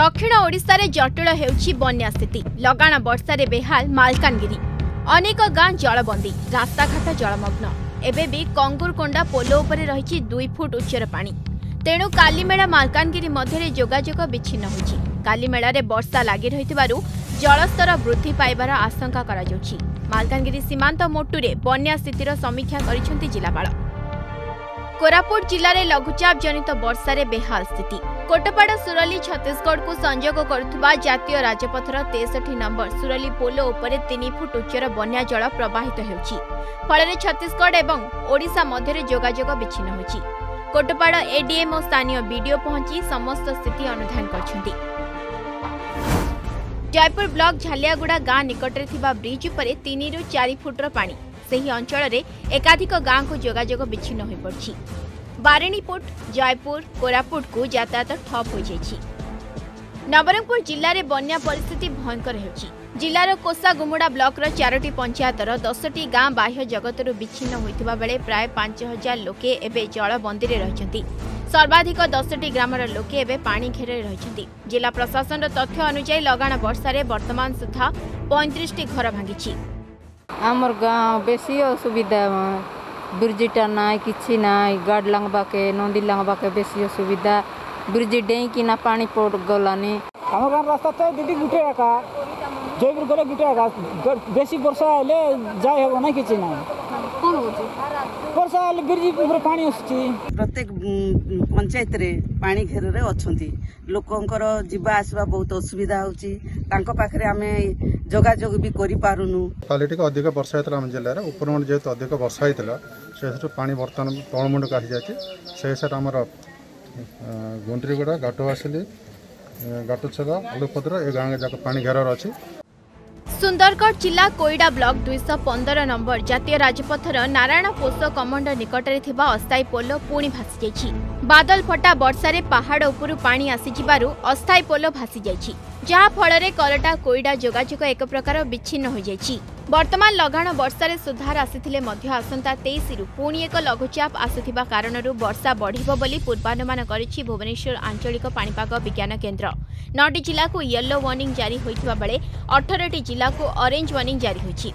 दक्षिण ओडिशा रे जटिल हेउछि बन्या स्थिति। लगाण वर्षा रे बेहाल मालकानगिरी। अनेक गाँ जलबंदी, रास्ताघाट जलमग्न। एबे भी कंगुरकोंडा पोलो उपरे रहिछि 2 फुट उच्चर पानी। तेणु कालीमेला मालकानगिरी मध्य जोगाजोग विच्छिन्न होछि। कालीमेला रे वर्षा लागि रहिथिबारु जलस्तर वृद्धि पाइबार आशंका करा जाउछि। मालकानगिरी सीमांत मोटुरे बन्या स्थितिर समीक्षा करिसेंति जिलापाल। कोरापुट जिले में लघुचाप जनित वर्षा रे बेहाल स्थिति। कोटपाड़ सुरली छत्तीसगढ़ को संजोग करुवा जातीय राजपथर 63 नंबर सुरली पोलो उपरे 3 फुट उच्चर बन्या जल प्रवाहित हेउछि। फल छत्तीसगढ़ एवं ओडिशा मध्य जोगाजोग विच्छिन्न होछि। कोटपाड़ एडीएम और स्थानीय बीडीओ पहुंची समस्त स्थिति अनुधान करछन्ति। जयपुर ब्लॉक झालियागुड़ा गाँ निकटरे थिबा ब्रिज उपरे 3 रु 4 फुटर पानी। ସେହି ଅଞ୍ଚଳରେ ଏକାଧିକ ଗାଁକୁ ଯୋଗାଯୋଗ ବିଚ୍ଛିନ୍ନ ହୋଇପଡ଼ିଛି। ବାରିଣୀପୁଟ, ଜୟପୁର, କୋରାପୁଟକୁ ଯାତାୟାତ ଠପ୍ ହୋଇଯାଇଛି। ନବରଙ୍ଗପୁର ଜିଲ୍ଲାରେ ବନ୍ୟା ପରିସ୍ଥିତି ଭୟଙ୍କର ହେଉଛି। ଜିଲ୍ଲାର କୋଷାଗୁମୁଡା ବ୍ଲକର 4ଟି ପଞ୍ଚାୟତର 10ଟି ଗାଁ ବାହ୍ୟ ଜଗତରୁ ବିଚ୍ଛିନ୍ନ ହୋଇଥିବା ବେଳେ ପ୍ରାୟ 5000 ଲୋକେ ଏବେ ଜଳବନ୍ଦୀରେ ରହିଛନ୍ତି। ସର୍ବାଧିକ 10ଟି ଗ୍ରାମର ଲୋକେ ଏବେ ପାଣି ଘେରରେ ରହିଛନ୍ତି। ଜିଲ୍ଲା ପ୍ରଶାସନର ତଥ୍ୟ ଅନୁଯାୟୀ ଲଗାଣ ବର୍ଷାରେ ବର୍ତ୍ତମାନ ସୁଦ୍ଧା 35ଟି ଘର ଭାଙ୍ଗିଛି। आमर गाँव बेसी असुविधा ब्रिजटा ना कि ना गाड़ लंगबाके नदी लंगबाके बेसी असुविधा ब्रिज डेई कि ना पानी पड़ गलानी आम गाँव रास्ता तो दीदी गुटे एका जयपुर गले गुटे एका बेसी वर्षा हेले जाय हेबो ना किछि ना कोन होची वर्षा हेले ब्रिज ऊपर पानी आछी। प्रत्येक पंचायत रे पानी घेर रे अछंती लोकंकर जीवा आसवा बहुत असुविधा होची। तांको पाखरे आमे जोगाजोग भी करि पारुनु। क्वालिटी का अधिक वर्षा हेतला हम जिल्ला रे उपरमंड जेतो अधिक वर्षा हेतला से पानी बर्तन तळमुंड काढी जाछि। से सेट हमर गुंटरीगुड़ा घाटवासिली घाटछला आलुपत्र ए गाँव जाक पानी घेरार अछि। सुंदरगढ़ जिला कोईडा ब्लॉक 215 नंबर जातीय राजपथर नारायण पोष कमंड निकटरे थिबा अस्थायी पोलो पुणी भासी जाइछि। बादल फटा वर्षारे पहाड़ उपरु पानी आसीजिबारु अस्थायी पोलो भासी जाइछि, जहा फଳରେ करटा कोईडा जोगाजोग एक प्रकार विच्छिन्न हो जाइछि। वर्तमान लगाण वर्षारे सुधार आसिथिले मध्य आसंता 23 रु पुणी एक लघुचाप आसुथिबा कारणरू वर्षा बढ़िबो बोली पूर्वानुमान करिछि भुवनेश्वर आंचलिक पाणीपाग विज्ञान केन्द्र। 9टी जिला को येलो वार्निंग जारी होइथिबा बेले 18टी जिला को ऑरेंज वार्निंग जारी होइछि।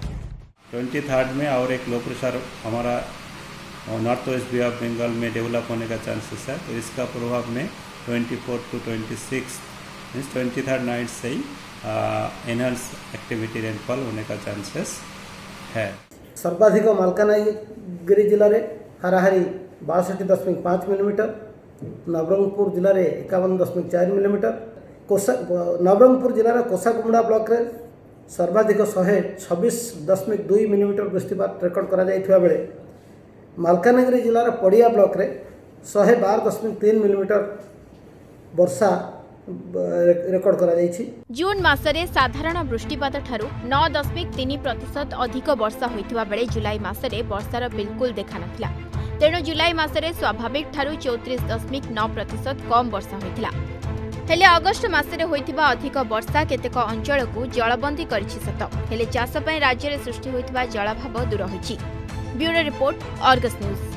23 में और एक लो प्रेशर हमारा north west Bay of Bengal में डेवलप होने का चांसेस है, तो इसका प्रभाव में 24 to 26 मीन्स 23 नाइट से ही एनहांस एक्टिविटी रेनफॉल होने का चांसेस है। सर्वाधिक मालकानगिरी जिले में हाराहारी 62.5 मिलीमीटर, नवरंगपुर जिले में 51.4 मिलीमीटर, नवरंगपुर जिलार कोषागुमुडा ब्लॉक रे सर्वाधिक 126.2 मिलीमीटर वृष्टिपात रेकर्ड करा जायथिबा बेले मालकानगिरी जिलार पड़िया ब्लॉक रे 112.3 मिलीमीटर वर्षा रेकर्ड करा जायछि। जून मासरे साधारण वृष्टिपात ठारू 9.3% अधिक वर्षा होइथिबा बेले जुलाई मासरे वर्षार बिल्कुल देखा नथिला। तेणु जुलाई मासरे स्वाभाविक ठारू 34.9% कम वर्षा होइथिला। हेले अगस्ट मासरे होइथिबा अधिक वर्षा केतेक अंचल को जलबंदी करिछि सत, हेले चाष पय राज्य रे सृष्टि होइथिबा जलाभाव दूर होइछि। Bureau report, Argus news.